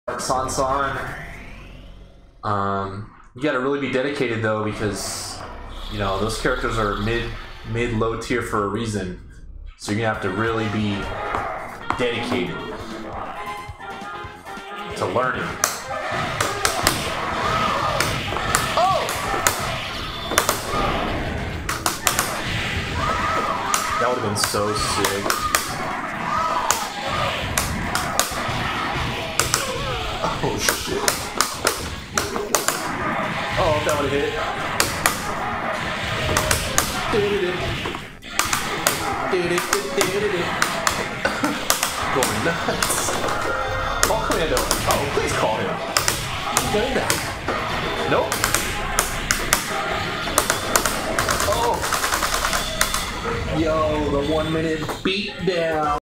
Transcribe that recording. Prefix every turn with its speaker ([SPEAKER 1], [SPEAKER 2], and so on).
[SPEAKER 1] San. You gotta really be dedicated though, because you know those characters are mid-low tier for a reason. So you're gonna have to really be dedicated to learning. Oh! That would have been so sick. Oh shit. Oh, that would have hit. Going nuts. Call Commando. Oh, please call him. Get back. Nope. Oh. Yo, the 1 minute beatdown.